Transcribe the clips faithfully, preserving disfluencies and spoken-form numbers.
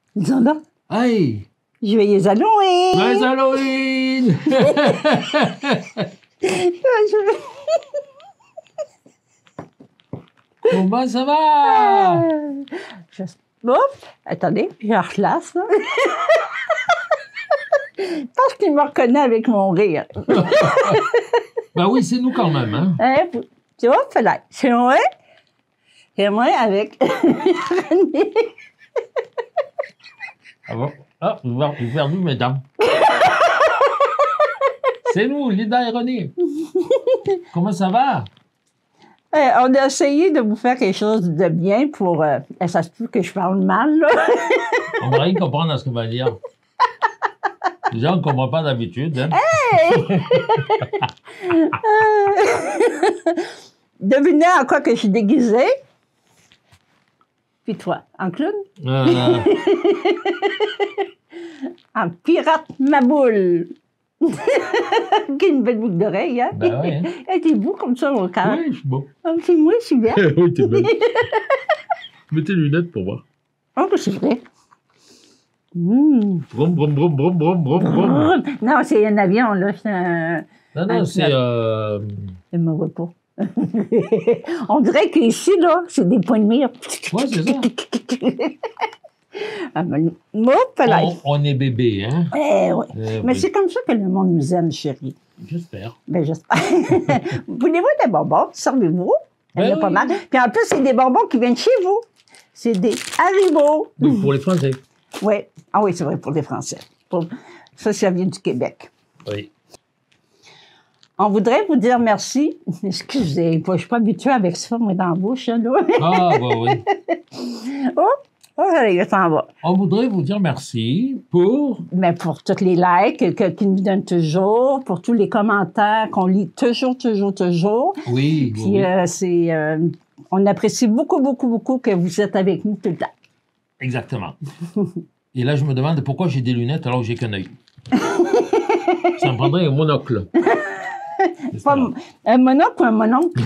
Ils sont là. Hey! Joyeux Halloween! Joyeux Halloween! Comment ça va? Euh, je... Oups, attendez, je replace. Là. Je pense qu'il me reconnaît avec mon rire. Ben oui, c'est nous quand même, hein? Hein, tu vois, là, c'est moi. C'est moi avec René. Ah bon? Ah, j'ai perdu, mesdames. C'est nous, Lida et René. Comment ça va? Euh, on a essayé de vous faire quelque chose de bien pour... Euh, ça se peut que je parle mal, là. On va rien comprendre à ce qu'on va dire. Déjà, on ne comprend pas d'habitude. Hein? Hey! euh... Devinez en quoi que je suis déguisée. Puis toi, en clown? Euh... En pirate Maboule. Qui a une belle boucle d'oreille, hein? Ben oui, hein? Elle était beau comme ça, mon cœur. Oui, je suis beau. Oh, c'est moi, je suis bien. Oui, t'es belle. Mets tes lunettes pour voir. Oh, c'est vrai. Mmh. Brum, brum, brum, brum, brum, brum, brum. Non, c'est un avion, là. C'est un... Non, non, un... c'est... Euh... Je ne me vois pas. On dirait qu'ici, là, c'est des points de mire. Oui, c'est ça. Ah, ben, moi, on, on est bébé, hein? Eh, ouais. Eh, Mais oui. c'est comme ça que le monde nous aime, chérie. J'espère. Ben, j'espère. Voulez-vous des bonbons? Servez-vous. Il y en a Ben pas oui. mal. Puis en plus, c'est des bonbons qui viennent chez vous. C'est des Haribo. Oui, pour les Français. Oui. Ah oui, c'est vrai, pour les Français. Pour... Ça, ça vient du Québec. Oui. On voudrait vous dire merci. Excusez, je ne suis pas habituée avec ça, moi, dans la bouche. Là. Ah, bah oui. Oh, oh, allez, ça va. On voudrait vous dire merci pour... Mais pour tous les likes que, qu'ils nous donnent toujours, pour tous les commentaires qu'on lit toujours, toujours, toujours. Oui, Puis oui. euh, c'est... Euh, on apprécie beaucoup, beaucoup, beaucoup que vous êtes avec nous tout le temps. Exactement. Et là, je me demande pourquoi j'ai des lunettes alors que j'ai qu'un œil. Ça me prendrait un monocle. Pas un monocle ou un mononcle?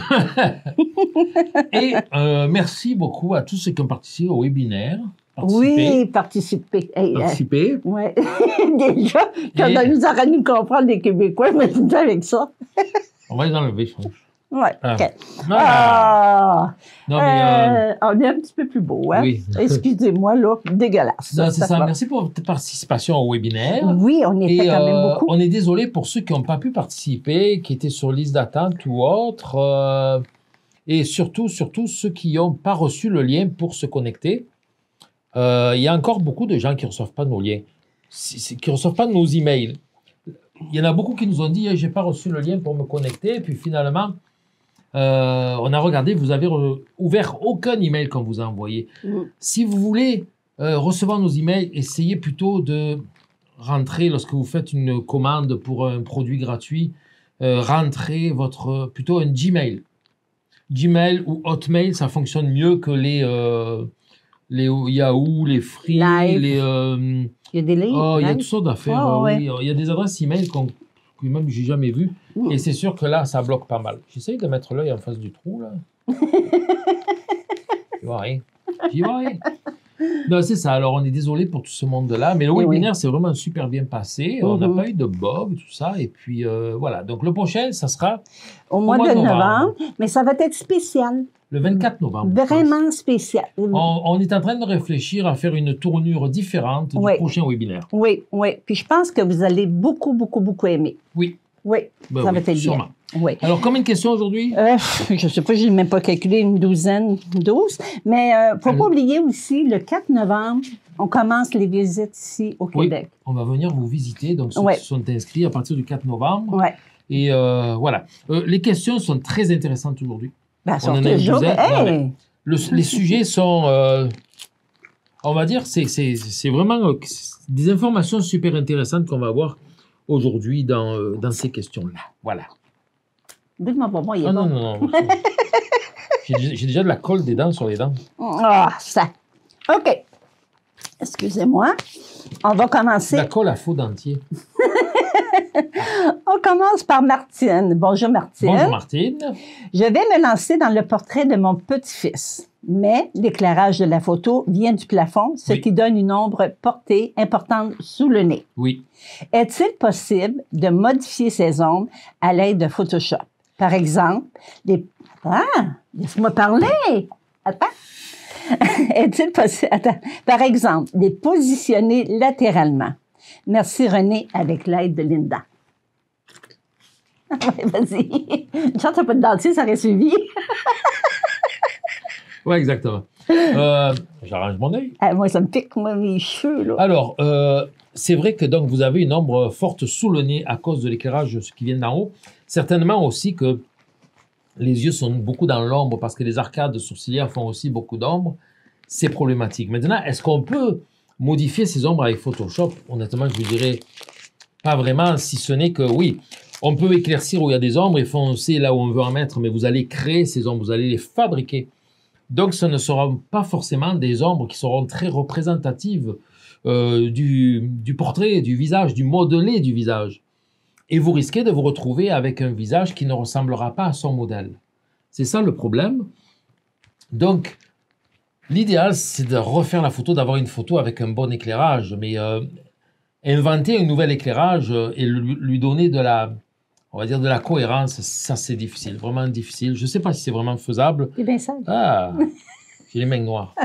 Et euh, merci beaucoup à tous ceux qui ont participé au webinaire. Oui, participer. Hey, participer. Euh, oui. Déjà, quand Et... on nous a nous comprendre les Québécois, mais tout avec ça. On va les enlever, je pense. Oui, ah. OK. Ah. Ah. Non, mais, euh... Euh, on est un petit peu plus beau, hein? Oui. Excusez-moi, là, dégueulasse. Non, c'est ça. ça. Merci pour votre participation au webinaire. Oui, on était Et, quand même euh, beaucoup. On est désolé pour ceux qui n'ont pas pu participer, qui étaient sur liste d'attente ou autre. Euh, et surtout, surtout, ceux qui n'ont pas reçu le lien pour se connecter. Euh, il y a encore beaucoup de gens qui ne reçoivent pas nos liens, qui ne reçoivent pas nos emails. Il y en a beaucoup qui nous ont dit hey, « j'ai pas reçu le lien pour me connecter ». Puis finalement, euh, on a regardé, vous avez re- ouvert aucun email qu'on vous a envoyé. Mmh. Si vous voulez euh, recevoir nos emails, essayez plutôt de rentrer, lorsque vous faites une commande pour un produit gratuit, euh, rentrez votre, plutôt un Gmail. Gmail ou Hotmail, ça fonctionne mieux que les... Euh, les Yahoo, les Free, Live. les... Euh, il y a des livres. Oh, il y a toutes sortes d'affaires. Oh, oui. ouais. Il y a des adresses email qu'on, que même j'ai jamais vues. Mmh. Et c'est sûr que là, ça bloque pas mal. J'essaye de mettre l'œil en face du trou, là. J'y vois rien. J'y vois rien. Non, c'est ça. Alors, on est désolé pour tout ce monde-là. Mais le oui, webinaire, oui. c'est vraiment super bien passé. Mmh. On n'a pas eu de bug, tout ça. Et puis, euh, voilà. Donc, le prochain, ça sera... Au mois, au mois de, de novembre. novembre. Mais ça va être spécial. Le vingt-quatre novembre. Vraiment spécial. On, on est en train de réfléchir à faire une tournure différente du oui. prochain webinaire. Oui, oui. Puis je pense que vous allez beaucoup, beaucoup, beaucoup aimer. Oui. Oui, ben ça oui, va être sûrement. bien. Oui. Alors, combien de questions aujourd'hui? Euh, je ne sais pas, je n'ai même pas calculé, une douzaine, douze. Mais il euh, ne faut Alors, pas oublier aussi, le quatre novembre, on commence les visites ici au oui, Québec. On va venir vous visiter, donc ceux ouais. qui sont inscrits à partir du quatre novembre. Oui. Et euh, voilà. Euh, les questions sont très intéressantes aujourd'hui. Ben, on en a toujours... une hey! Le, les sujets sont, euh, on va dire, c'est, c'est, c'est vraiment euh, des informations super intéressantes qu'on va avoir aujourd'hui dans, euh, dans ces questions-là. Voilà. Dites-moi pas moi, il est ah, bon. Non, non, non. j'ai, j'ai déjà de la colle des dents sur les dents. Ah, ça. OK. Excusez-moi. On va commencer. La colle à faux dentier. On commence par Martine. Bonjour, Martine. Bonjour, Martine. Je vais me lancer dans le portrait de mon petit-fils. Mais l'éclairage de la photo vient du plafond, ce Oui. qui donne une ombre portée importante sous le nez. Oui. Est-il possible de modifier ces ombres à l'aide de Photoshop? Par exemple, les... Ah, laisse-moi parler! Attends. Est-il possible... Attends. Par exemple, les positionner latéralement. Merci, René, avec l'aide de Linda. Ouais, vas-y. Une chance, t'as pas de dentier, ça aurait suivi. Oui, exactement. Euh, J'arrange mon œil. Ah, moi, ça me pique, moi, mes cheveux, là. Alors, euh, c'est vrai que donc vous avez une ombre forte sous le nez à cause de l'éclairage qui vient d'en haut. Certainement aussi que les yeux sont beaucoup dans l'ombre parce que les arcades sourcilières font aussi beaucoup d'ombre. C'est problématique. Maintenant, est-ce qu'on peut modifier ces ombres avec Photoshop? Honnêtement, je vous dirais pas vraiment, si ce n'est que oui, on peut éclaircir où il y a des ombres et foncer là où on veut en mettre, mais vous allez créer ces ombres, vous allez les fabriquer. Donc, ce ne seront pas forcément des ombres qui seront très représentatives euh, du, du portrait, du visage, du modelé du visage. Et vous risquez de vous retrouver avec un visage qui ne ressemblera pas à son modèle. C'est ça le problème. Donc, l'idéal, c'est de refaire la photo, d'avoir une photo avec un bon éclairage, mais euh, inventer un nouvel éclairage et lui, lui donner de la, on va dire, de la cohérence, ça c'est difficile, vraiment difficile. Je ne sais pas si c'est vraiment faisable. C'est bien ça. Ah, j'ai les mains noires.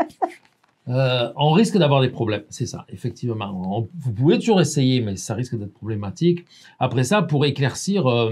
Euh, on risque d'avoir des problèmes, c'est ça, effectivement. On- vous pouvez toujours essayer, mais ça risque d'être problématique. Après ça, pour éclaircir, euh,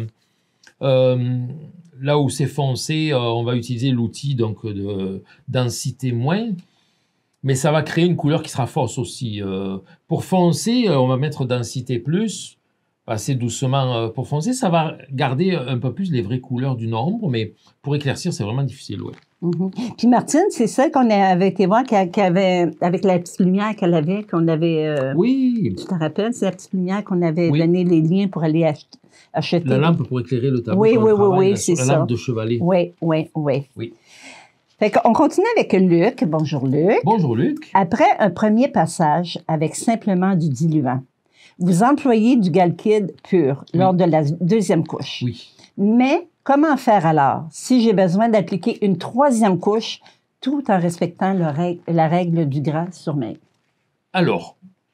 euh, là où c'est foncé, euh, on va utiliser l'outil donc de densité moins, mais ça va créer une couleur qui sera fausse aussi. Euh, pour foncer, euh, on va mettre densité plus, assez doucement euh, pour foncer. Ça va garder un peu plus les vraies couleurs d'une ombre, mais pour éclaircir, c'est vraiment difficile, ouais. Mhm. Puis Martine, c'est celle qu'on avait été voir, qui a- qui avait, avec la petite lumière qu'elle avait, qu'on avait... euh, Oui, Tu te rappelles, c'est la petite lumière qu'on avait Oui. donné les liens pour aller ach- acheter. la lampe pour éclairer le tableau. Oui, quand on oui, oui, travaille, oui, la- c'est la ça. lampe de chevalet. Oui, oui, oui. Oui. Fait qu'on continue avec Luc. Bonjour, Luc. Bonjour Luc. Après un premier passage avec simplement du diluant, vous employez du Galkid pur Oui. lors de la deuxième couche. Oui. Mais comment faire alors si j'ai besoin d'appliquer une troisième couche tout en respectant le règle- la règle du gras sur maigre? Alors,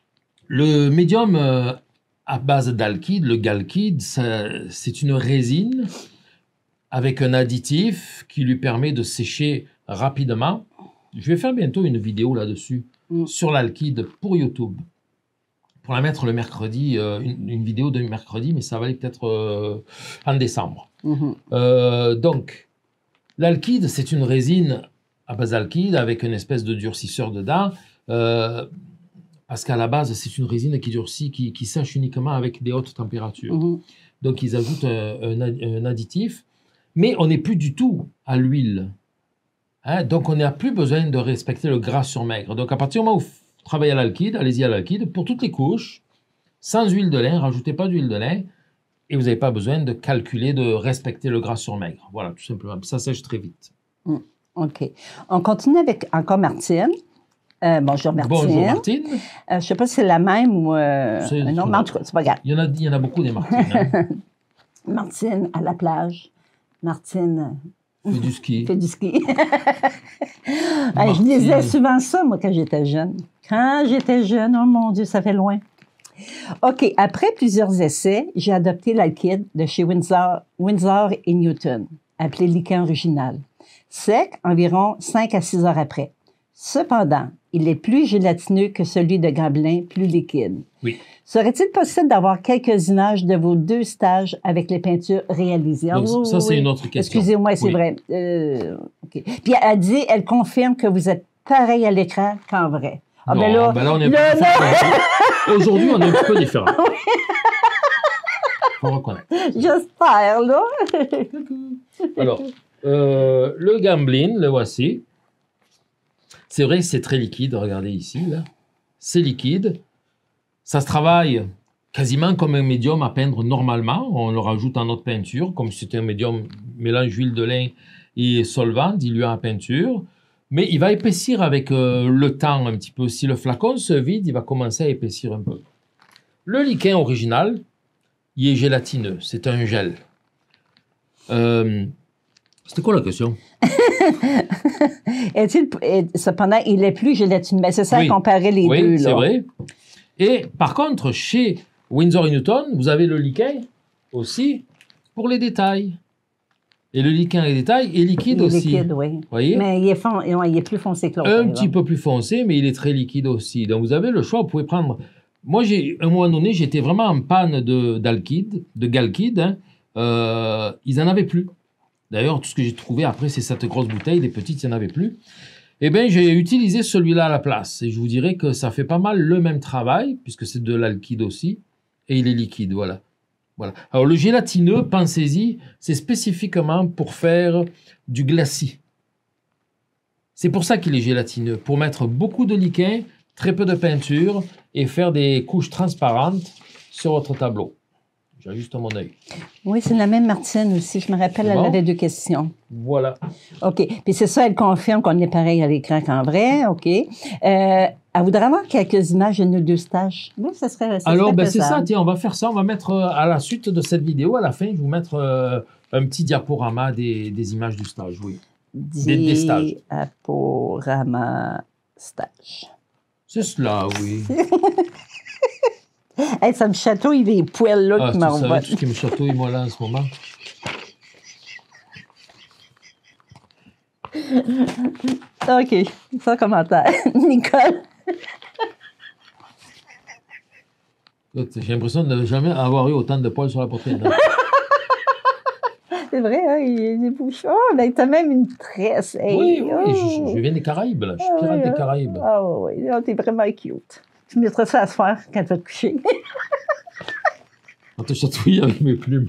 le médium euh, à base d'alkyd, le Galkyd, ça- c'est une résine avec un additif qui lui permet de sécher rapidement. Je vais faire bientôt une vidéo là-dessus, Mm. sur l'alkyd pour YouTube. Pour la mettre le mercredi, euh, une, une vidéo de mercredi, mais ça va aller peut-être euh, en décembre. Mhm. Euh, donc, l'alkyd, c'est une résine à base d'alkyd avec une espèce de durcisseur dedans, euh, parce qu'à la base, c'est une résine qui durcit, qui, qui sèche uniquement avec des hautes températures. Mhm. Donc, ils ajoutent un, un ad- un additif, mais on n'est plus du tout à l'huile. Hein, donc, on n'a plus besoin de respecter le gras sur maigre. Donc, à partir du moment où vous travaillez à l'alkyd, allez-y à l'alkyd, pour toutes les couches, sans huile de lin, rajoutez pas d'huile de lin, et vous n'avez pas besoin de calculer, de respecter le gras sur maigre. Voilà, tout simplement. Ça sèche très vite. OK. On continue avec encore Martine. Euh, bonjour, Martine. Bonjour Martine. Euh, je ne sais pas si c'est la même ou euh, C'est- un autre, mais en tout cas, c'est pas grave. Il y en a, il y en a beaucoup des Martines. Hein. Martine à la plage. Martine Fait du ski. fait du ski. Ah, je Martine. disais souvent ça, moi, quand j'étais jeune. Quand j'étais jeune, oh mon Dieu, ça fait loin. OK. Après plusieurs essais, j'ai adopté l'alkyd de chez Windsor, Windsor et Newton, appelé liquin original. Sec environ cinq à six heures après. Cependant, il est plus gélatineux que celui de Gamblin, plus liquide. Oui. Serait-il possible d'avoir quelques images de vos deux stages avec les peintures réalisées? Ah, Donc, oui, ça, oui, c'est oui. une autre question. Excusez-moi, c'est Oui. vrai. Euh, OK. Puis elle dit, elle confirme que vous êtes pareil à l'écran qu'en vrai. Ah, Non, ben là, ben là, on est un là, peu différent. Aujourd'hui, on est un petit peu différent. Faut reconnaître. j'espère, là. Alors, euh, le Gamblin, le voici. C'est vrai que c'est très liquide. Regardez ici, là. C'est liquide. Ça se travaille quasiment comme un médium à peindre normalement. On le rajoute en notre peinture, comme si c'était un médium mélange huile de lin et solvant, diluant en peinture. Mais il va épaissir avec euh, le temps un petit peu. Si le flacon se vide, il va commencer à épaissir un peu. Le liquin original, il est gélatineux. C'est un gel. Euh, C'était quoi la question? Est-il, est- cependant, il est plus gélatineux. Mais c'est ça, Oui. à comparer les Oui, deux. c'est Là. vrai. Et par contre, chez Winsor et Newton, vous avez le liquin aussi pour les détails. Et le liquin et détails est liquide Il est aussi. liquide, oui. Voyez? Mais il est, fon- ouais, il est plus foncé que l'autre. Un par petit exemple. peu plus foncé, mais il est très liquide aussi. Donc vous avez le choix, vous pouvez prendre... Moi, j'ai, à un moment donné, j'étais vraiment en panne de, d'alkyd, de galkyd. Hein. Euh, ils n'en avaient plus. D'ailleurs, tout ce que j'ai trouvé après, c'est cette grosse bouteille. Les petites, il n'y en avait plus. Eh bien, j'ai utilisé celui-là à la place. Et je vous dirais que ça fait pas mal le même travail, puisque c'est de l'alkyd aussi. Et il est liquide, voilà. Voilà. Alors, le gélatineux, pensez-y, c'est spécifiquement pour faire du glacis. C'est pour ça qu'il est gélatineux, pour mettre beaucoup de liquin, très peu de peinture et faire des couches transparentes sur votre tableau. J'ajuste mon œil. Oui, c'est la même Martine aussi. Je me rappelle, elle Bon. avait deux questions. Voilà. OK. Puis c'est ça, elle confirme qu'on est pareil à l'écran qu'en vrai. OK. Euh, elle voudrait avoir quelques images de nos deux stages. Oui, ça serait ça Alors, serait ben, c'est ça, faisable. tiens, on va faire ça. On va mettre euh, à la suite de cette vidéo, à la fin, je vais vous mettre euh, un petit diaporama des, des images du stage, oui. Des- des stages. Diaporama stage. C'est cela, oui. Hey, ça me chatouille les poils là Ah, qui tu savais m'envoient. tout ce qui me chatouille, moi, là, en ce moment. OK. Sans commentaire. Nicole. Écoute, j'ai l'impression de ne jamais avoir eu autant de poils sur la poitrine. hein. C'est vrai, hein, il est des bouchons. Oh, ben, t'as même une tresse. Hey, Oui, oui, oh. je, je viens des Caraïbes, là. Je suis Ah, pirate oui, des hein. Caraïbes. Ah oui, oui. Oh, t'es vraiment cute. Tu mettras ça à se faire quand tu vas te coucher. On te chatouille avec mes plumes.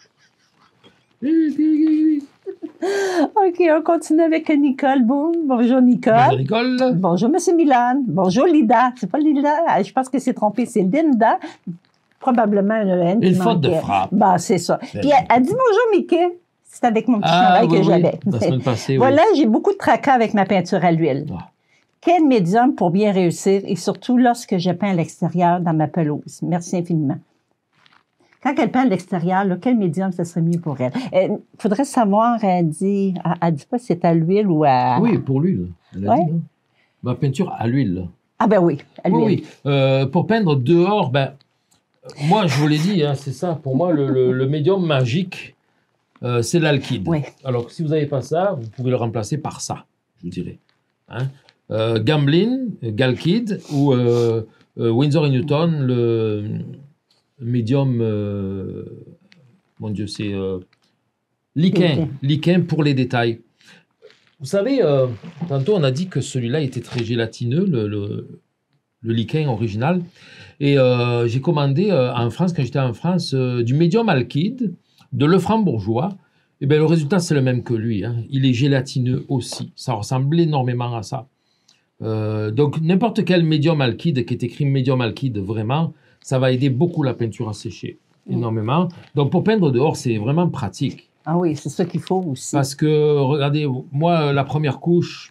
OK, on continue avec Nicole. Bon, bonjour Nicole. Bonjour, Nicole. Bonjour Monsieur Milan. Bonjour Lida. C'est pas Lida, je pense que c'est trompé, c'est Linda. Probablement une N qui Une faute de manquait. frappe. Bah, c'est ça. C'est Puis vrai. elle, elle dit bonjour Mickey. C'est avec mon petit Ah, chandail oui, que oui, j'avais. la semaine passée, Voilà, oui. j'ai beaucoup de tracas avec ma peinture à l'huile. Ah. Quel médium pour bien réussir et surtout lorsque je peins à l'extérieur dans ma pelouse? Merci infiniment. Quand elle peint à l'extérieur, là, quel médium ce serait mieux pour elle? Il faudrait savoir, elle dit, elle, elle dit pas si c'est à l'huile ou à... Oui, pour l'huile. Elle a Ouais. dit, hein. Ma peinture à l'huile. Ah ben oui, à l'huile. Oui, oui. Euh, pour peindre dehors, ben, moi, je vous l'ai dit, hein, c'est ça. Pour moi, le, le- le médium magique, euh, c'est l'alkyd. Oui. Alors, si vous n'avez pas ça, vous pouvez le remplacer par ça, je vous dirais. Hein. Euh, Gamblin, euh, Galkyd ou euh, euh, Winsor et Newton, le médium, euh, mon Dieu, c'est euh, liquin, liquin pour les détails. Vous savez, euh, tantôt on a dit que celui-là était très gélatineux, le, le, le liquin original. Et euh, j'ai commandé euh, en France, quand j'étais en France, euh, du médium alkyd, de Lefranc-Bourgeois. Et bien le résultat, c'est le même que lui. Hein. Il est gélatineux aussi. Ça ressemble énormément à ça. Euh, donc n'importe quel médium alkyd qui est écrit médium alkyd, vraiment, ça va aider beaucoup la peinture à sécher. Énormément. Donc pour peindre dehors, c'est vraiment pratique. Ah oui, c'est ça qu'il faut aussi. Parce que, regardez, moi, la première couche,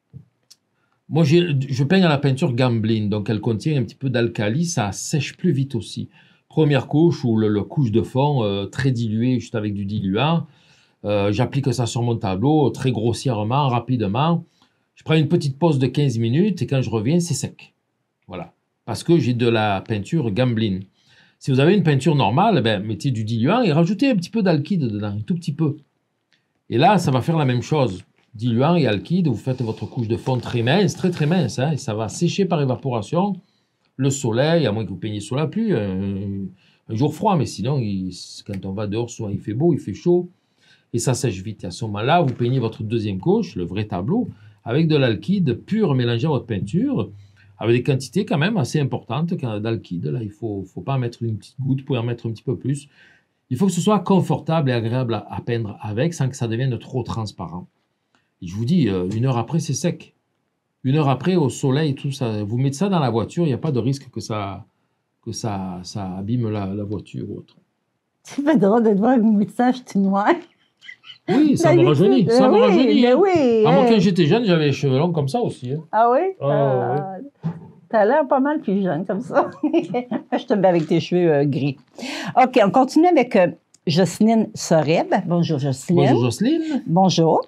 moi, j'ai, je peigne à la peinture Gamblin, donc elle contient un petit peu d'alcali, ça sèche plus vite aussi. Première couche, ou le, le couche de fond euh, très dilué, juste avec du diluant. Euh, j'applique ça sur mon tableau, très grossièrement, rapidement. Je prends une petite pause de quinze minutes, et quand je reviens, c'est sec. Voilà. Parce que j'ai de la peinture Gamblin. Si vous avez une peinture normale, ben, mettez du diluant et rajoutez un petit peu d'alkyd dedans, un tout petit peu. Et là, ça va faire la même chose. Diluant et alkyd, vous faites votre couche de fond très mince, très très mince, hein, et ça va sécher par évaporation. Le soleil, à moins que vous peigniez sous la pluie, un, un jour froid, mais sinon, il, quand on va dehors, souvent il fait beau, il fait chaud, et ça sèche vite. Et à ce moment-là, vous peignez votre deuxième couche, le vrai tableau, avec de l'alkyd pur mélangé à votre peinture, avec des quantités quand même assez importantes d'alkyd. Là, il ne faut, faut pas en mettre une petite goutte, vous pouvez en mettre un petit peu plus. Il faut que ce soit confortable et agréable à, à peindre avec, sans que ça devienne trop transparent. Et je vous dis, euh, une heure après, c'est sec. Une heure après, au soleil, tout ça, vous mettez ça dans la voiture, il n'y a pas de risque que ça, que ça, ça abîme la, la voiture ou autre. C'est pas drôle de te voir avec mon message tout noir. Oui, ça me rajeunit, ça me oui, rajeunit. ben hein. oui. À moi, hein. quand j'étais jeune, j'avais les cheveux longs comme ça aussi. hein. Ah oui? Ah, Ah, t'as l'air pas mal plus jeune comme ça. Je te mets avec tes cheveux euh, gris. OK, on continue avec euh, Jocelyne Soreb. Bonjour Jocelyne. Bonjour Jocelyne. Bonjour.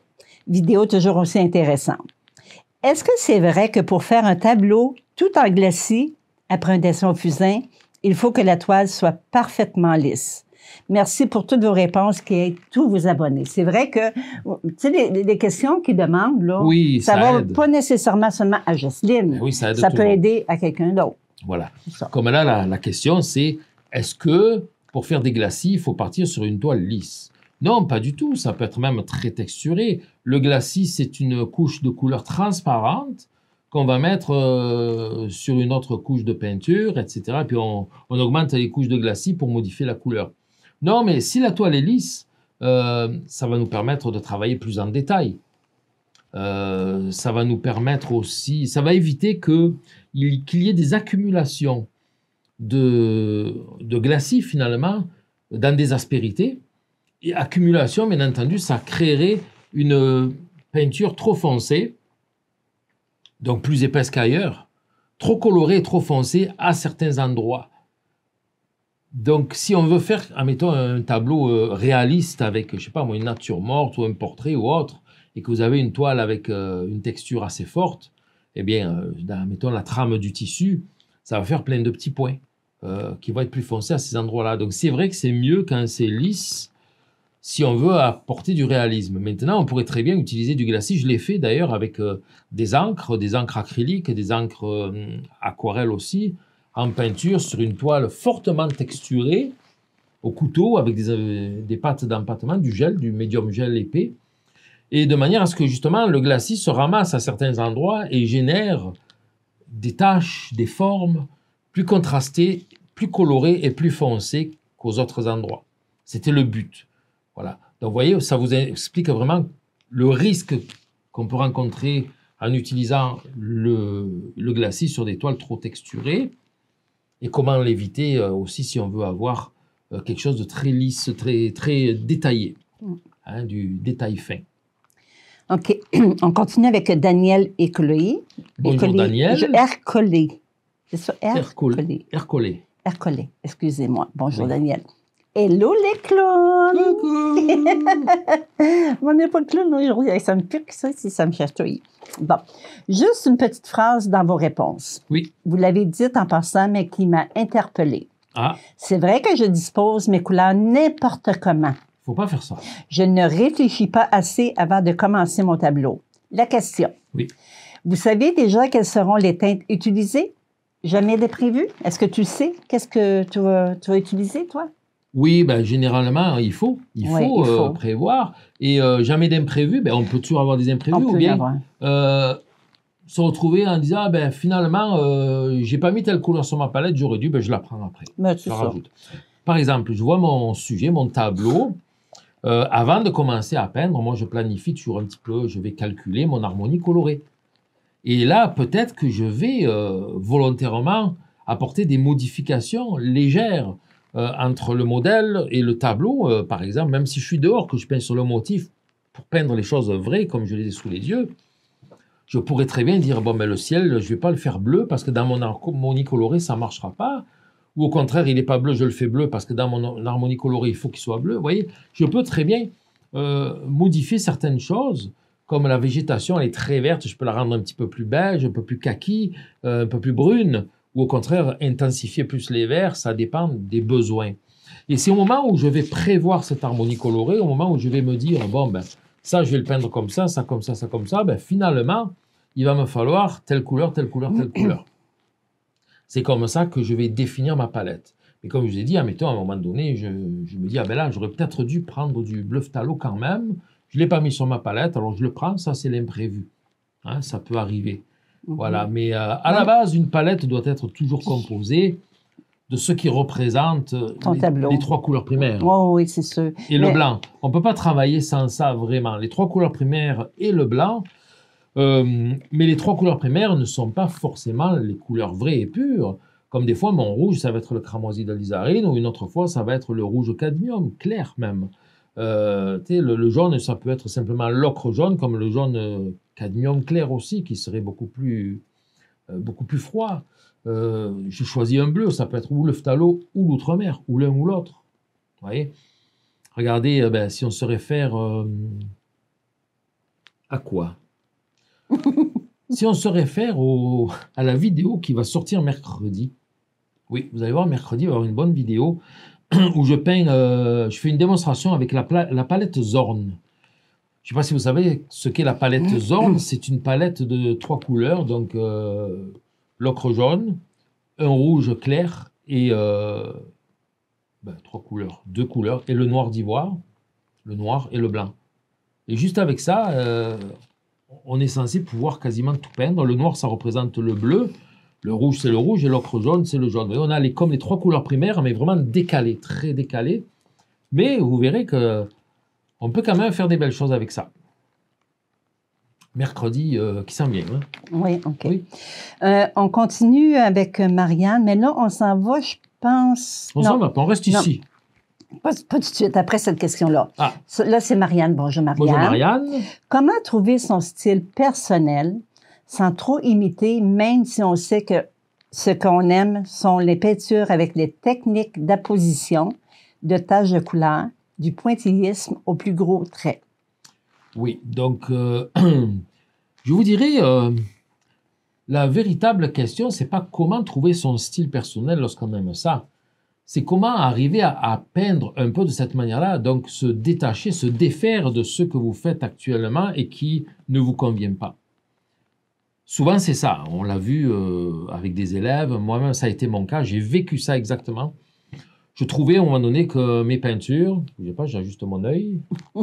vidéo toujours aussi intéressante. Est-ce que c'est vrai que pour faire un tableau tout en glacis, après un dessin au fusain, il faut que la toile soit parfaitement lisse? Merci pour toutes vos réponses qui aident tous vos abonnés. C'est vrai que, tu sais, les, les questions qu'ils demandent, là, oui, ça, ça va aide. pas nécessairement seulement à Jocelyne. Oui, ça aide ça tout peut le monde. aider à quelqu'un d'autre. Voilà. Comme là, la, la question, c'est est-ce que pour faire des glacis, il faut partir sur une toile lisse? Non, pas du tout. Ça peut être même très texturé. Le glacis, c'est une couche de couleur transparente qu'on va mettre euh, sur une autre couche de peinture, et cetera. Et puis on, on augmente les couches de glacis pour modifier la couleur. Non, mais si la toile est lisse, euh, ça va nous permettre de travailler plus en détail. Euh, ça va nous permettre aussi, ça va éviter que, qu'il y ait des accumulations de, de glacis finalement dans des aspérités. Et accumulation, bien entendu, ça créerait une peinture trop foncée, donc plus épaisse qu'ailleurs, trop colorée et trop foncée à certains endroits. Donc, si on veut faire, admettons, un tableau euh, réaliste avec, je sais pas moi, une nature morte ou un portrait ou autre, et que vous avez une toile avec euh, une texture assez forte, eh bien, euh, dans, mettons, la trame du tissu, ça va faire plein de petits points euh, qui vont être plus foncés à ces endroits-là. Donc, c'est vrai que c'est mieux quand c'est lisse, si on veut apporter du réalisme. Maintenant, on pourrait très bien utiliser du glacis. Je l'ai fait d'ailleurs avec euh, des encres, des encres acryliques, des encres euh, aquarelles aussi, en peinture sur une toile fortement texturée, au couteau, avec des, euh, des pâtes d'empattement, du gel, du médium gel épais, et de manière à ce que justement le glacis se ramasse à certains endroits et génère des taches, des formes plus contrastées, plus colorées et plus foncées qu'aux autres endroits. C'était le but. Voilà. Donc vous voyez, ça vous explique vraiment le risque qu'on peut rencontrer en utilisant le, le glacis sur des toiles trop texturées, et comment l'éviter euh, aussi si on veut avoir euh, quelque chose de très lisse, très, très détaillé, hein, du détail fin. OK. On continue avec Daniel Écolé. Bonjour Écolé. Daniel. Je, Ercolé. C'est ça? Ercolé. Ercolé. Ercolé. Excusez-moi. Bonjour Oui. Daniel. Hello les clowns! Coucou! On n'est pas de clown aujourd'hui. Ça me pique ça si ça me chatouille. Bon. Juste une petite phrase dans vos réponses. Oui. Vous l'avez dite en passant, mais qui m'a interpellée. Ah, C'est vrai que je dispose mes couleurs n'importe comment. faut pas faire ça. Je ne réfléchis pas assez avant de commencer mon tableau. La question. Oui. Vous savez déjà quelles seront les teintes utilisées? Jamais de prévu? Est-ce que tu sais qu'est-ce que tu vas, tu vas utiliser, toi? Oui, ben, généralement, il faut. Il Ouais, faut, il faut. euh, prévoir. Et euh, jamais d'imprévu. Ben, on peut toujours avoir des imprévus. On ou peut y bien avoir. euh, se retrouver en disant, ah, ben, finalement, euh, j'ai pas mis telle couleur sur ma palette, j'aurais dû, ben, je la prends après. Ben, Je c'est la ça. rajoute. Par exemple, je vois mon sujet, mon tableau. Euh, avant de commencer à peindre, moi, je planifie toujours un petit peu, je vais calculer mon harmonie colorée. Et là, peut-être que je vais euh, volontairement apporter des modifications légères euh, entre le modèle et le tableau. Euh, par exemple, même si je suis dehors, que je peins sur le motif pour peindre les choses vraies comme je les ai sous les yeux, je pourrais très bien dire, bon, mais le ciel, je ne vais pas le faire bleu parce que dans mon harmonie colorée, ça ne marchera pas. Ou au contraire, il n'est pas bleu, je le fais bleu parce que dans mon harmonie colorée, il faut qu'il soit bleu. Vous voyez, je peux très bien euh, modifier certaines choses, comme la végétation, elle est très verte, je peux la rendre un petit peu plus beige, un peu plus kaki, euh, un peu plus brune, ou au contraire, intensifier plus les verts, ça dépend des besoins. Et c'est au moment où je vais prévoir cette harmonie colorée, au moment où je vais me dire, bon, ben, ça, je vais le peindre comme ça, ça comme ça, ça comme ça, ben, finalement, il va me falloir telle couleur, telle couleur, telle couleur. C'est comme ça que je vais définir ma palette. Mais comme je vous ai dit, admettons, à un moment donné, je, je me dis, ah ben là, j'aurais peut-être dû prendre du bleu phthalo quand même. Je ne l'ai pas mis sur ma palette, alors je le prends, ça c'est l'imprévu. Hein, ça peut arriver. Mm-hmm. Voilà, mais euh, à la base, une palette doit être toujours composée de ce qui représente les, les trois couleurs primaires. Oh, oui, c'est sûr. Et mais... le blanc. On ne peut pas travailler sans ça, vraiment. Les trois couleurs primaires et le blanc. Euh, mais les trois couleurs primaires ne sont pas forcément les couleurs vraies et pures. Comme des fois, mon rouge, ça va être le cramoisi d'alizarine, ou une autre fois, ça va être le rouge cadmium, clair même. Euh, le, le jaune, ça peut être simplement l'ocre jaune, comme le jaune euh, cadmium clair aussi, qui serait beaucoup plus, euh, beaucoup plus froid. Euh, j'ai choisi un bleu, ça peut être ou le phthalo ou l'outre-mer, ou l'un ou l'autre. Vous voyez ? Regardez, euh, ben, si on se réfère... Euh, À quoi? Si on se réfère au, à la vidéo qui va sortir mercredi, oui, vous allez voir, mercredi, il va y avoir une bonne vidéo où je peins, euh, je fais une démonstration avec la, la palette Zorn. Je ne sais pas si vous savez ce qu'est la palette Zorn. C'est une palette de trois couleurs, donc euh, l'ocre jaune, un rouge clair et euh, ben, trois couleurs, deux couleurs, et le noir d'ivoire, le noir et le blanc. Et juste avec ça, euh, on est censé pouvoir quasiment tout peindre. Le noir, ça représente le bleu. Le rouge, c'est le rouge. Et l'ocre jaune, c'est le jaune. Et on a les, comme les trois couleurs primaires, mais vraiment décalées, très décalées. Mais vous verrez que on peut quand même faire des belles choses avec ça. Mercredi, euh, qui s'en vient. Hein? Oui, OK. Oui. Euh, on continue avec Marianne, mais là, on s'en va, je pense... On s'en va pas, on reste Non. ici. Pas, pas tout de suite, après cette question-là. Ah. Là, c'est Marianne. Bonjour, Marianne. Bonjour, Marianne. Comment trouver son style personnel sans trop imiter, même si on sait que ce qu'on aime sont les peintures avec les techniques d'apposition, de taches de couleur, du pointillisme au plus gros trait? Oui, donc, euh, je vous dirais, euh, la véritable question, c'est pas comment trouver son style personnel lorsqu'on aime ça. C'est comment arriver à, à peindre un peu de cette manière-là, donc se détacher, se défaire de ce que vous faites actuellement et qui ne vous convient pas. Souvent, c'est ça. On l'a vu euh, avec des élèves. Moi-même, ça a été mon cas. J'ai vécu ça exactement. Je trouvais à un moment donné que mes peintures... Je ne sais pas, j'ajuste mon œil.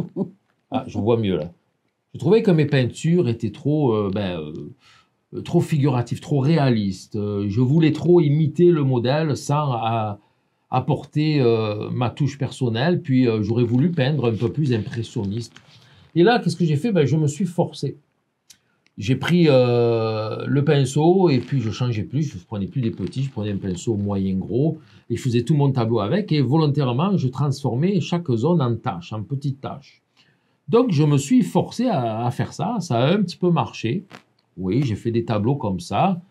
Ah, je vois mieux là. Je trouvais que mes peintures étaient trop, euh, ben, euh, trop figuratives, trop réalistes. Euh, je voulais trop imiter le modèle sans à, apporter euh, ma touche personnelle. Puis euh, j'aurais voulu peindre un peu plus impressionniste. Et là, qu'est-ce que j'ai fait? Ben, je me suis forcé. J'ai pris euh, le pinceau et puis je changeais plus. Je ne prenais plus des petits, je prenais un pinceau moyen gros et je faisais tout mon tableau avec. Et volontairement, je transformais chaque zone en tâches, en petites tâches. Donc, je me suis forcé à, à faire ça. Ça a un petit peu marché. Oui, j'ai fait des tableaux comme ça.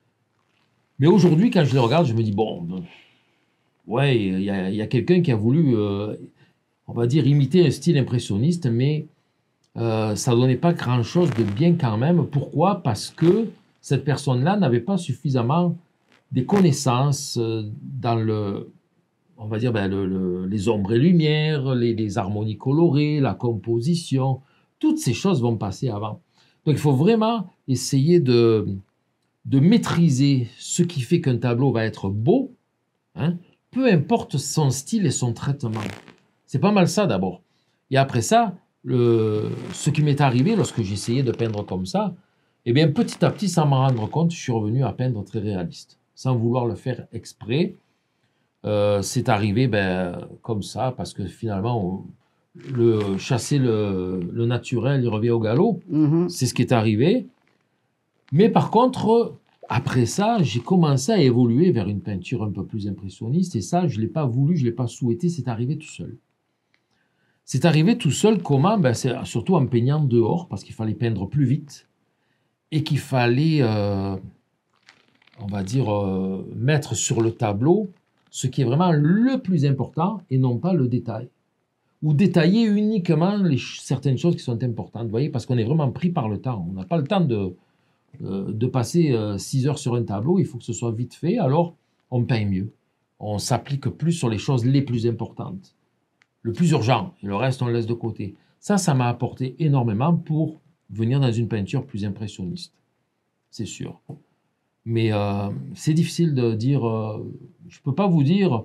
Mais aujourd'hui, quand je les regarde, je me dis, bon, ouais, il y a, y a quelqu'un qui a voulu, euh, on va dire, imiter un style impressionniste, mais euh, ça ne donnait pas grand-chose de bien quand même. Pourquoi? Parce que cette personne-là n'avait pas suffisamment des connaissances dans le... on va dire ben, le, le, les ombres et lumières, les, les harmonies colorées, la composition, toutes ces choses vont passer avant. Donc il faut vraiment essayer de, de maîtriser ce qui fait qu'un tableau va être beau, hein, peu importe son style et son traitement. C'est pas mal ça d'abord. Et après ça, le, ce qui m'est arrivé lorsque j'essayais de peindre comme ça, eh bien petit à petit, sans m'en rendre compte, je suis revenu à peindre très réaliste, sans vouloir le faire exprès. Euh, c'est arrivé ben, comme ça, parce que finalement, on, le, chasser le, le naturel, il revient au galop. Mm-hmm. C'est ce qui est arrivé. Mais par contre, après ça, j'ai commencé à évoluer vers une peinture un peu plus impressionniste. Et ça, je ne l'ai pas voulu, je ne l'ai pas souhaité, c'est arrivé tout seul. C'est arrivé tout seul, comment? Ben, c'est surtout en peignant dehors, parce qu'il fallait peindre plus vite. Et qu'il fallait, euh, on va dire, euh, mettre sur le tableau ce qui est vraiment le plus important et non pas le détail. Ou détailler uniquement les, certaines choses qui sont importantes, vous voyez, parce qu'on est vraiment pris par le temps. On n'a pas le temps de, euh, de passer euh, six heures sur un tableau, il faut que ce soit vite fait, alors on peint mieux. On s'applique plus sur les choses les plus importantes, le plus urgent, et le reste on le laisse de côté. Ça, ça m'a apporté énormément pour venir dans une peinture plus impressionniste, c'est sûr. Mais euh, c'est difficile de dire, euh, je ne peux pas vous dire,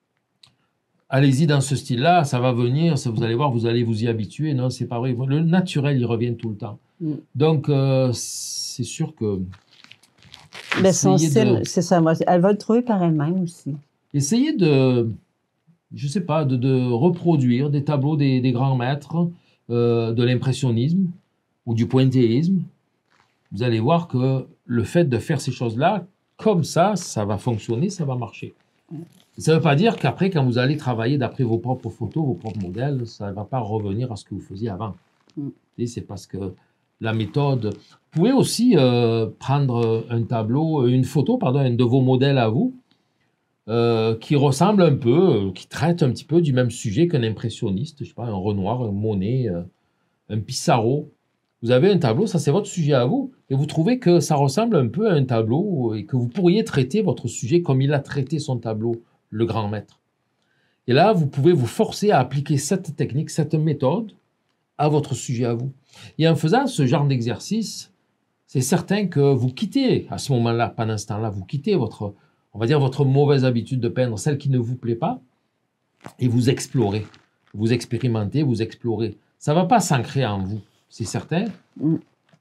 allez-y dans ce style-là, ça va venir, ça, vous allez voir, vous allez vous y habituer. Non, c'est pas vrai. Le naturel, il revient tout le temps. Mm. Donc, euh, c'est sûr que... Mais son style, de, c'est ça, elle va le trouver par elle-même aussi. Essayez de, je ne sais pas, de, de reproduire des tableaux des, des grands maîtres, euh, de l'impressionnisme ou du pointillisme. Vous allez voir que le fait de faire ces choses-là, comme ça, ça va fonctionner, ça va marcher. Ça ne veut pas dire qu'après, quand vous allez travailler d'après vos propres photos, vos propres modèles, ça ne va pas revenir à ce que vous faisiez avant. Mm. C'est parce que la méthode... Vous pouvez aussi euh, prendre un tableau, une photo, pardon, un de vos modèles à vous, euh, qui ressemble un peu, euh, qui traite un petit peu du même sujet qu'un impressionniste, je ne sais pas, un Renoir, un Monet, euh, un Pissarro. Vous avez un tableau, ça c'est votre sujet à vous, et vous trouvez que ça ressemble un peu à un tableau et que vous pourriez traiter votre sujet comme il a traité son tableau, le grand maître. Et là, vous pouvez vous forcer à appliquer cette technique, cette méthode à votre sujet à vous. Et en faisant ce genre d'exercice, c'est certain que vous quittez, à ce moment-là, pendant ce temps-là, vous quittez votre, on va dire, votre mauvaise habitude de peindre, celle qui ne vous plaît pas, et vous explorez, vous expérimentez, vous explorez. Ça ne va pas s'ancrer en vous, c'est certain. Mm.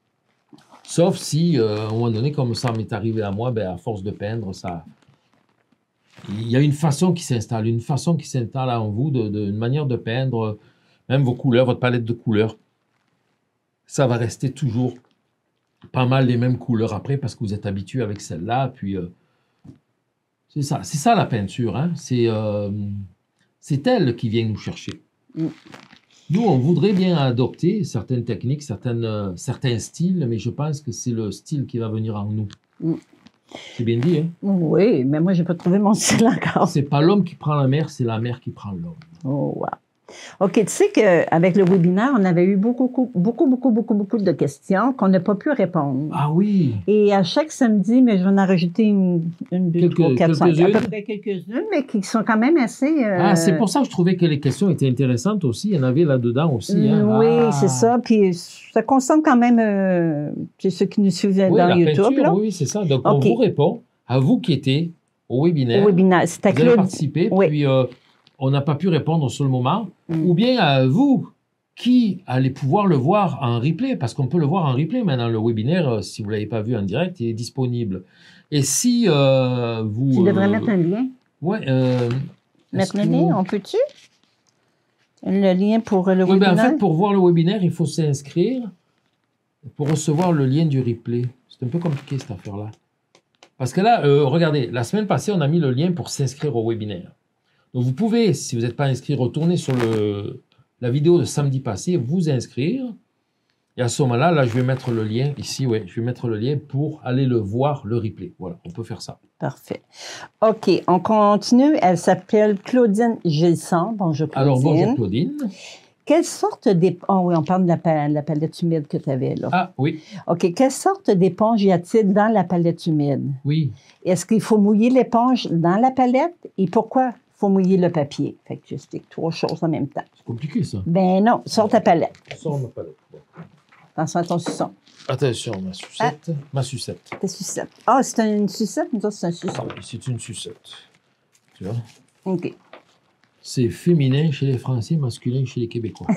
Sauf si, euh, à un moment donné, comme ça m'est arrivé à moi, ben, à force de peindre, ça... il y a une façon qui s'installe, une façon qui s'installe en vous, de, de, une manière de peindre, même vos couleurs, votre palette de couleurs. Ça va rester toujours pas mal les mêmes couleurs après, parce que vous êtes habitué avec celle-là. Puis, euh, c'est ça, c'est ça la peinture. Hein? C'est, euh, c'est elle qui vient nous chercher. Mm. Nous, on voudrait bien adopter certaines techniques, certaines, euh, certains styles, mais je pense que c'est le style qui va venir en nous. Mm. C'est bien dit, hein? Oui, mais moi, je n'ai pas trouvé mon style encore. C'est pas l'homme qui prend la mer, c'est la mer qui prend l'homme. Oh, wow. OK, tu sais qu'avec le webinaire, on avait eu beaucoup, beaucoup, beaucoup, beaucoup, beaucoup de questions qu'on n'a pas pu répondre. Ah oui! Et à chaque samedi, mais je vais en rajouter une, une deux, Quelques, trois, quatre, cinq, à peu près quelques-unes, mais qui sont quand même assez... Euh... Ah, c'est pour ça que je trouvais que les questions étaient intéressantes aussi. Il y en avait là-dedans aussi. Hein? Oui, ah. c'est ça. Puis ça concerne quand même euh, ceux qui nous suivent oui, dans la YouTube. Peinture, là. Oui, c'est ça. Donc, okay. On vous répond, à vous qui étiez au webinaire. Au webinaire. C'est à vous avez participé, oui. puis... Euh, on n'a pas pu répondre sur le moment, mm. ou bien à vous qui allez pouvoir le voir en replay, parce qu'on peut le voir en replay maintenant, le webinaire, si vous ne l'avez pas vu en direct, il est disponible. Et si euh, vous... Tu devrais euh, mettre un lien. Oui. Euh, mettre le lien, on peut-tu? Le lien pour le oui, webinaire? Ben, en fait, pour voir le webinaire, il faut s'inscrire pour recevoir le lien du replay. C'est un peu compliqué, cette affaire-là. Parce que là, euh, regardez, la semaine passée, on a mis le lien pour s'inscrire au webinaire. Donc, vous pouvez, si vous n'êtes pas inscrit, retourner sur le, la vidéo de samedi passé, vous inscrire. Et à ce moment-là, là, je vais mettre le lien, ici, oui, je vais mettre le lien pour aller le voir, le replay. Voilà, on peut faire ça. Parfait. OK, on continue. Elle s'appelle Claudine Gilson. Bonjour, Claudine. Alors, bonjour, Claudine. Quelle sorte d'éponge... Oh oui, on parle de la, pa... la palette humide que tu avais, là. Ah, oui. OK, quelle sorte d'éponge y a-t-il dans la palette humide? Oui. Est-ce qu'il faut mouiller l'éponge dans la palette? Et pourquoi? Il faut mouiller le papier. Fait que j'explique trois choses en même temps. C'est compliqué, ça. Ben non, sors ta palette. Sors ma palette. Bon. Attention à ton suçon. Attention, ma sucette. Ah. Ma sucette. Ta sucette. Ah, c'est une sucette? Nous autres, c'est un suçon. C'est une sucette. Tu vois? OK. C'est féminin chez les Français, masculin chez les Québécois.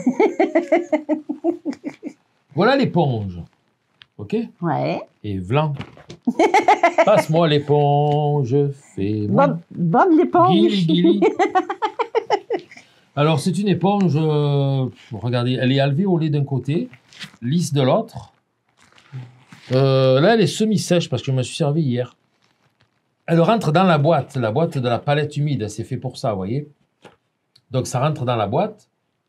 Voilà l'éponge. OK? Ouais. Et vlan. Passe-moi l'éponge, fais-moi. Bob, Bob l'éponge. Guili, guili. Alors, c'est une éponge, euh, regardez, elle est alvéolée d'un côté, lisse de l'autre. Euh, là, elle est semi-sèche parce que je me suis servi hier. Elle rentre dans la boîte, la boîte de la palette humide. C'est fait pour ça, vous voyez. Donc, ça rentre dans la boîte.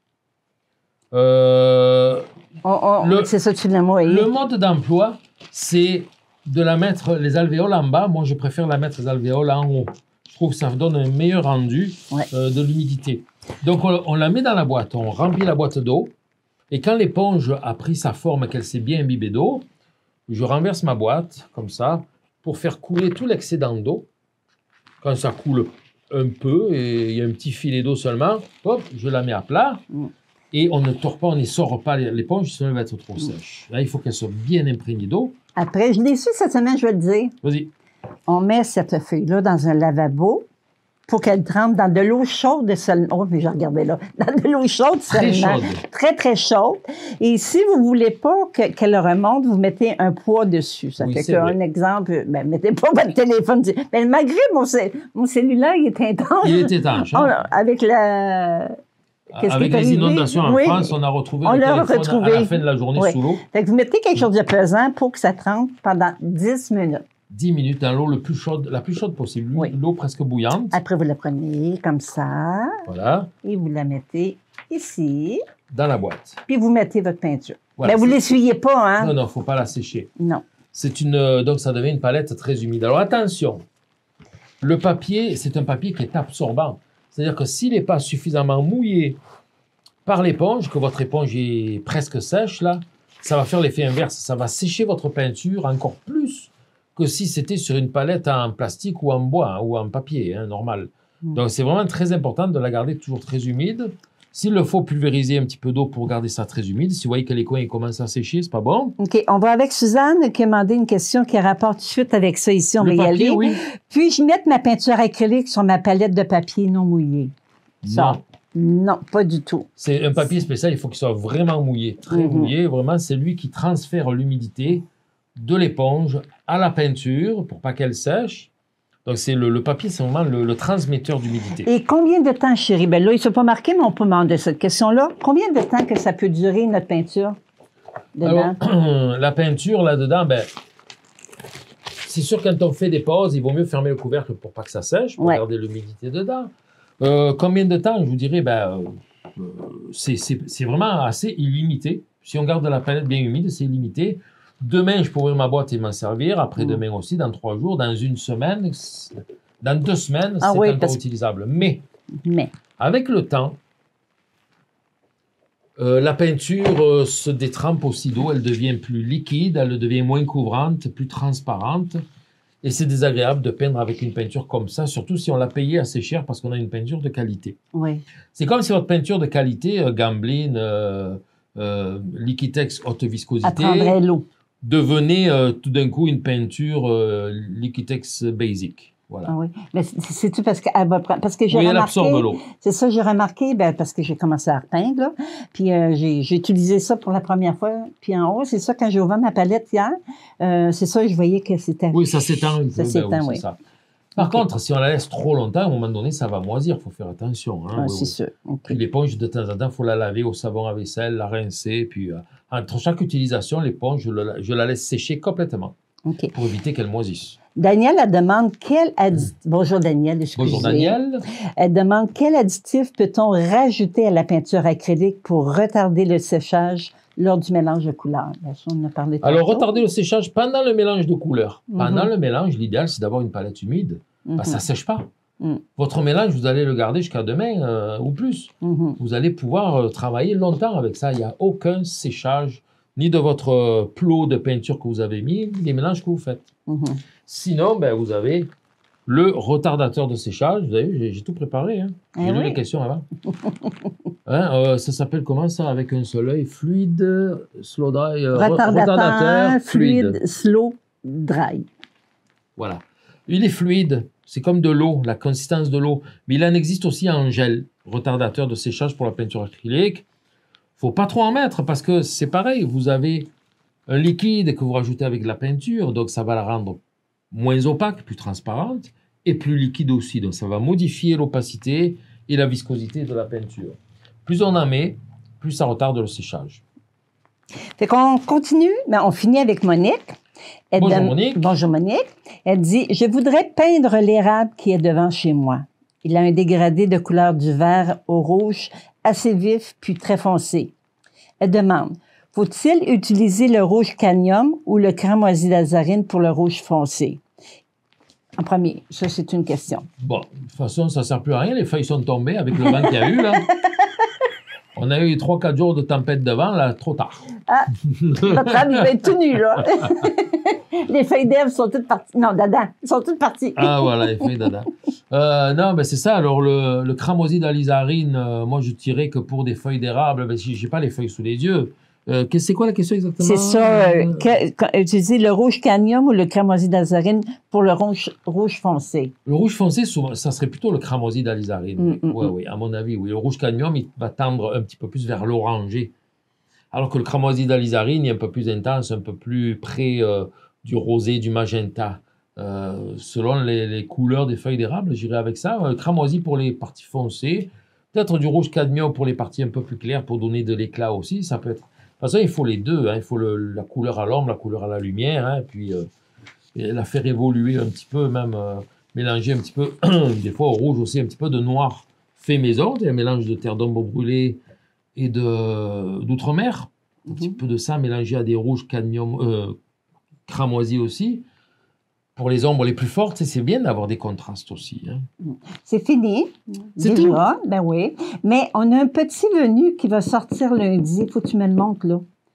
Euh, oh, oh, c'est ça, tu l'as moyen. Le mode d'emploi, c'est de la mettre les alvéoles en bas. Moi, je préfère la mettre les alvéoles en haut. Je trouve que ça donne un meilleur rendu ouais. euh, de l'humidité. Donc, on, on la met dans la boîte. On remplit la boîte d'eau. Et quand l'éponge a pris sa forme, qu'elle s'est bien imbibée d'eau, je renverse ma boîte, comme ça, pour faire couler tout l'excédent d'eau. Quand ça coule un peu, et il y a un petit filet d'eau seulement, hop, je la mets à plat. Mm. Et on ne tord pas, on ne sort pas l'éponge, sinon elle va être trop sèche. Là, il faut qu'elle soit bien imprégnée d'eau. Après, je l'ai su cette semaine, je vais te dire. Vas-y. On met cette feuille-là dans un lavabo pour qu'elle trempe dans de l'eau chaude seulement. Oh, mais je regardais là. Dans de l'eau chaude très seulement. Chaude. Très, très chaude. Et si vous ne voulez pas que, qu'elle remonte, vous mettez un poids dessus. Ça oui, fait qu'un exemple, ben, mettez pas votre téléphone. Ben, malgré mon, mon cellulaire, il est étanche. Il est étanche. Hein? On, avec la... Qu'est-ce Avec les inondations en oui. France, on a retrouvé on le téléphone retrouvé. à la fin de la journée oui. sous l'eau. Fait que vous mettez quelque chose de pesant pour que ça trempe pendant dix minutes. dix minutes dans l'eau le plus chaude, la plus chaude possible, oui. l'eau presque bouillante. Après, vous la prenez comme ça. Voilà. Et vous la mettez ici. Dans la boîte. Puis vous mettez votre peinture. Voilà, mais vous ne l'essuyez pas, hein? Non, non, il ne faut pas la sécher. Non. C'est une, donc, ça devient une palette très humide. Alors, attention. Le papier, c'est un papier qui est absorbant. C'est-à-dire que s'il n'est pas suffisamment mouillé par l'éponge, que votre éponge est presque sèche, là, ça va faire l'effet inverse. Ça va sécher votre peinture encore plus que si c'était sur une palette en plastique ou en bois, hein, ou en papier, hein, normal. Mmh. Donc, c'est vraiment très important de la garder toujours très humide. S'il le faut, pulvériser un petit peu d'eau pour garder ça très humide. Si vous voyez que les coins ils commencent à sécher, c'est pas bon. OK. On va avec Suzanne qui a demandé une question qui rapporte tout de suite avec ça ici. On le va papier, y aller. Oui. Puis-je mettre ma peinture acrylique sur ma palette de papier non mouillée? Ça. Non. Non, pas du tout. C'est un papier spécial, il faut qu'il soit vraiment mouillé, très mm-hmm. mouillé. Vraiment, c'est lui qui transfère l'humidité de l'éponge à la peinture pour pas qu'elle sèche. Donc, c'est le, le papier, c'est vraiment le, le transmetteur d'humidité. Et combien de temps, chérie? Ben là, il ne s'est pas marqué, mais on peut demander cette question-là. Combien de temps que ça peut durer, notre peinture? Dedans? Alors, la peinture, là-dedans, ben, c'est sûr, quand on fait des pauses, il vaut mieux fermer le couvercle pour pas que ça sèche, pour ouais. garder l'humidité dedans. Euh, combien de temps? Je vous dirais, ben, euh, c'est vraiment assez illimité. Si on garde la palette bien humide, c'est illimité. Demain, je peux ouvrir ma boîte et m'en servir. Après-demain aussi, dans trois jours, dans une semaine, dans deux semaines, ah c'est oui, encore parce... utilisable. Mais, Mais, avec le temps, euh, la peinture euh, se détrempe aussi d'eau. Elle devient plus liquide, elle devient moins couvrante, plus transparente. Et c'est désagréable de peindre avec une peinture comme ça, surtout si on l'a payée assez cher parce qu'on a une peinture de qualité. Oui. C'est comme si votre peinture de qualité, euh, Gamblin, euh, euh, Liquitex haute viscosité... Apprendrait l'eau. devenait euh, tout d'un coup une peinture euh, Liquitex Basic. Voilà. Ah oui, mais c'est-tu parce qu'elle va prendre... Parce que j'ai oui, remarqué... elle absorbe l'eau. C'est ça, j'ai remarqué, ben, parce que j'ai commencé à repeindre, là, puis euh, j'ai utilisé ça pour la première fois, puis en haut, c'est ça, quand j'ai ouvert ma palette hier, euh, c'est ça, je voyais que c'était... Oui, ça s'étend. Ça s'étend, ben, oui. oui. Ça. Par okay. contre, si on la laisse trop longtemps, à un moment donné, ça va moisir, il faut faire attention. Hein, ah, oui, c'est oui. sûr. Okay. Puis l'éponge, de temps en temps, il faut la laver au savon à vaisselle, la rincer, puis euh, entre chaque utilisation, l'éponge, je, je la laisse sécher complètement okay. pour éviter qu'elle moisisse. Danielle, elle demande quel additif... Mmh. Bonjour Danielle, excusez. Bonjour Danielle. Elle demande quel additif peut-on rajouter à la peinture acrylique pour retarder le séchage lors du mélange de couleurs? Bien sûr, on en a parlé tantôt. Alors, retarder le séchage pendant le mélange de couleurs. Mmh. Pendant le mélange, l'idéal, c'est d'avoir une palette humide. Mmh. Ben, ça ne sèche pas. Mmh. Votre mélange, vous allez le garder jusqu'à demain euh, ou plus. Mmh. Vous allez pouvoir euh, travailler longtemps avec ça. Il n'y a aucun séchage, ni de votre euh, plot de peinture que vous avez mis, ni des mélanges que vous faites. Mmh. Sinon, ben, vous avez le retardateur de séchage. Vous avez vu, j'ai tout préparé. Hein. J'ai eh lu oui. les questions avant. hein, euh, ça s'appelle comment ça, avec un seul œil? Fluide, slow dry. Euh, retardateur, retardateur fluide, fluide, slow dry. Voilà. Il est fluide. C'est comme de l'eau, la consistance de l'eau. Mais il en existe aussi en gel, retardateur de séchage pour la peinture acrylique. Il ne faut pas trop en mettre parce que c'est pareil. Vous avez un liquide que vous rajoutez avec de la peinture, donc ça va la rendre moins opaque, plus transparente et plus liquide aussi. Donc ça va modifier l'opacité et la viscosité de la peinture. Plus on en met, plus ça retarde le séchage. Fait qu'on continue, mais on finit avec Monique. Elle Bonjour donne... Monique. Bonjour Monique. Elle dit « Je voudrais peindre l'érable qui est devant chez moi. Il a un dégradé de couleur du vert au rouge assez vif puis très foncé. » Elle demande « Faut-il utiliser le rouge cadmium ou le cramoisi d'azarine pour le rouge foncé? » En premier, ça c'est une question. Bon, de toute façon, ça ne sert plus à rien. Les feuilles sont tombées avec le vent qu'il y a eu là. On a eu trois quatre jours de tempête de vent, là, trop tard. Ah, notre âme, il va être tout nu, là. Les feuilles d'Ève sont toutes parties. Non, dada, sont toutes parties. Ah, voilà, les feuilles dada. Euh, non, ben c'est ça. Alors, le, le cramoisi d'alizarine, euh, moi, je dirais que pour des feuilles d'érable, ben, je n'ai pas les feuilles sous les yeux. Euh, c'est quoi la question exactement? C'est ça. Euh, que, utiliser le rouge cadmium ou le cramoisi d'azarine pour le rouge, rouge foncé? Le rouge foncé, souvent, ça serait plutôt le cramoisi d'alizarine. Mm, oui. Mm, oui, oui, à mon avis, oui. Le rouge cadmium, il va tendre un petit peu plus vers l'orangé. Alors que le cramoisi d'alizarine est un peu plus intense, un peu plus près euh, du rosé, du magenta. Euh, selon les, les couleurs des feuilles d'érable, j'irai avec ça. Le cramoisi pour les parties foncées. Peut-être du rouge cadmium pour les parties un peu plus claires, pour donner de l'éclat aussi. Ça peut être... De toute façon, il faut les deux. Hein. Il faut le, la couleur à l'ombre, la couleur à la lumière. Hein. Et puis, euh, et la faire évoluer un petit peu, même euh, mélanger un petit peu, des fois au rouge aussi, un petit peu de noir fait maison. Il y a un mélange de terre d'ombre brûlée et d'outre-mer. Un mm-hmm. petit peu de ça mélangé à des rouges cadmium, euh, cramoisi aussi. Pour les ombres les plus fortes, c'est bien d'avoir des contrastes aussi. Hein. C'est fini. C'est tout? Ben oui. Mais on a un petit venu qui va sortir lundi. Il faut que tu me le montres, là.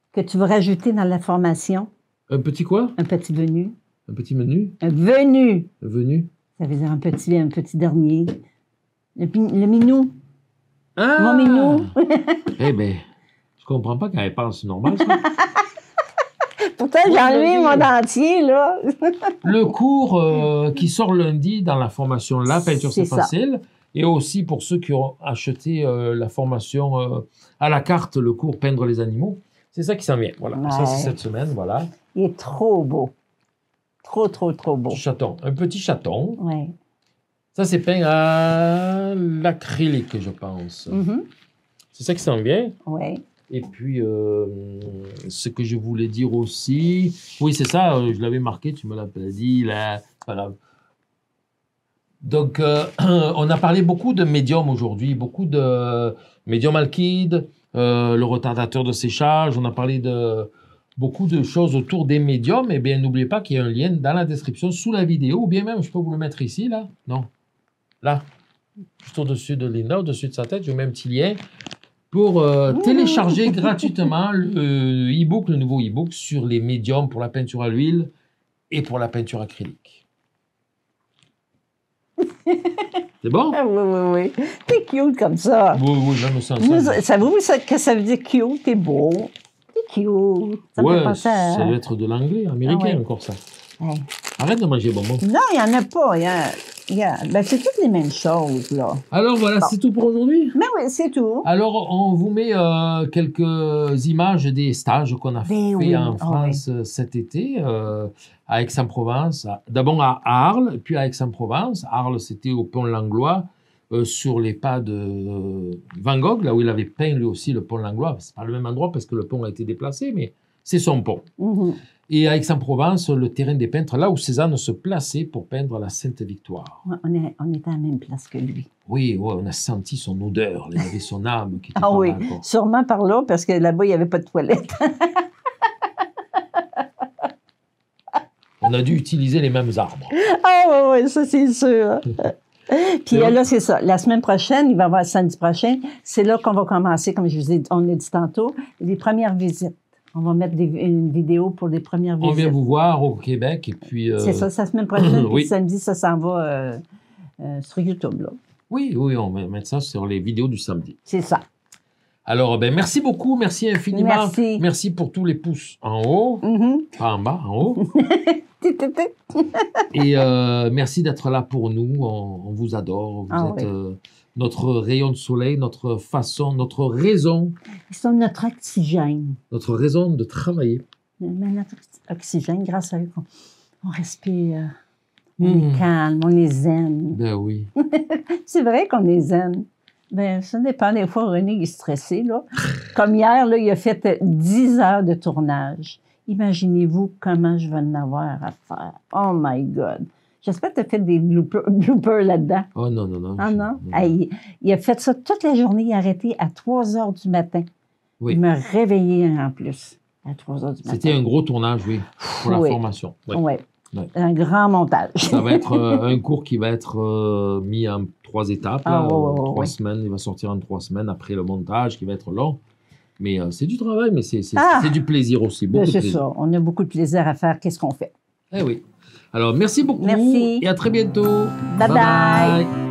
que tu veux rajouter dans la formation? Un petit quoi? Un petit venu. Un petit menu? Un venu. Un venu? Ça veut dire un petit, un petit dernier. Le, pi- le minou. Ah! Mon minou. Eh bien, je comprends pas quand elle pense normal, ça. Pourtant, j'ai Ouais, enlevé vas-y. mon dentier, là. Le cours euh, qui sort lundi dans la formation La peinture, c'est C'est ça. facile. Et aussi pour ceux qui ont acheté euh, la formation euh, à la carte, le cours Peindre les animaux. C'est ça qui s'en vient. Voilà. Ça, c'est Ouais. cette semaine. Voilà. Il est trop beau. Trop, trop, trop beau. Petit chaton. Un petit chaton. Oui. Ça, c'est peint à l'acrylique, je pense. Mhm. C'est ça qui s'en vient. Oui. Et puis, euh, ce que je voulais dire aussi, oui, c'est ça, euh, je l'avais marqué, tu me l'as pas dit, là, c'est pas grave. Donc, euh, on a parlé beaucoup de médium aujourd'hui, beaucoup de médium alkyd, euh, le retardateur de séchage, on a parlé de beaucoup de choses autour des médiums. Eh bien, n'oubliez pas qu'il y a un lien dans la description sous la vidéo, ou bien même, je peux vous le mettre ici, là, non, là, juste au-dessus de Linda, au-dessus de sa tête, je mets un petit lien pour euh, télécharger gratuitement le e-book, le nouveau e-book sur les médiums pour la peinture à l'huile et pour la peinture acrylique. C'est bon? Ah, oui, oui, oui. T'es cute comme ça. Oui, oui, même sans Nous, ça. savez-vous ça, que ça veut dire cute? T'es beau. T'es cute. Ça me fait Ouais, penser à... ça doit être de l'anglais, américain Ah ouais. encore ça. Ouais. Arrête de manger bonbons. Non, il n'y en a pas. Il y a... il y a- Ben, c'est toutes les mêmes choses, là. Alors voilà, Bon. c'est tout pour aujourd'hui. Mais oui, c'est tout. Alors, on vous met euh, quelques images des stages qu'on a Ben fait oui, en ah France euh, cet été, euh, à Aix-en-Provence. à- D'abord à Arles, puis à Aix-en-Provence. Arles, c'était au pont Langlois, euh, sur les pas de euh, Van Gogh, là où il avait peint lui aussi le pont Langlois. C'est pas le même endroit parce que le pont a été déplacé, mais c'est son pont. Mhm. Et à Aix-en-Provence, le terrain des peintres, là où Cézanne se plaçait pour peindre la Sainte-Victoire. Ouais, on, est, on est à la même place que lui. Oui, ouais, on a senti son odeur, il avait son âme qui était Ah pas oui, mal, quoi. sûrement par là, parce que là-bas, il n'y avait pas de toilette. On a dû utiliser les mêmes arbres. Ah oui, oui, ça, c'est sûr. Puis C'est vrai. là, c'est ça. La semaine prochaine, il va y avoir samedi prochain, c'est là qu'on va commencer, comme je vous ai dit, on a dit tantôt, les premières visites. On va mettre des- une vidéo pour les premières On visites. vient vous voir au Québec et puis... euh, C'est ça, c'est la semaine prochaine. Oui. Puis samedi, ça s'en va euh, euh, sur YouTube, là. Oui, oui, on va mettre ça sur les vidéos du samedi. C'est ça. Alors, ben, merci beaucoup, merci infiniment. Merci. Merci pour tous les pouces en haut, Mhm. pas en bas, en haut. Ti, ti, ti. Et euh, merci d'être là pour nous. On, on vous adore. Vous Ah êtes oui. euh, notre rayon de soleil, notre façon, notre raison, Ils sont notre oxygène. notre raison de travailler. Mais notre oxygène, grâce à eux, on, on respire, on Mhm. est calme, on est zen. Ben oui. C'est vrai qu'on est zen. Ben, ça dépend. Des fois, René il est stressé, là. Comme hier, là, il a fait euh, dix heures de tournage. Imaginez-vous comment je vais en avoir à faire. Oh my God. J'espère que tu as fait des bloopers, bloopers là-dedans. Oh non, non, non. Ah je- non? Hey, il, il a fait ça toute la journée. Il a arrêté à trois heures du matin. Oui. Il m'a réveillé en plus à trois heures du matin. C'était un gros tournage, oui, pour la Oui. formation. Oui. Ouais. Ouais. Un grand montage. Ça va être euh, un cours qui va être euh, mis en trois étapes. Ah, là, ouais, ouais, euh, ouais, trois ouais. semaines, il va sortir en trois semaines après le montage qui va être long. Mais euh, c'est du travail, mais c'est c'est- Ah! c'est du plaisir aussi. Ben, Beaucoup de c'est plaisir. ça. On a beaucoup de plaisir à faire. Qu'est-ce qu'on fait? Eh oui. Alors, merci beaucoup Merci. et à très bientôt. Bye bye. bye.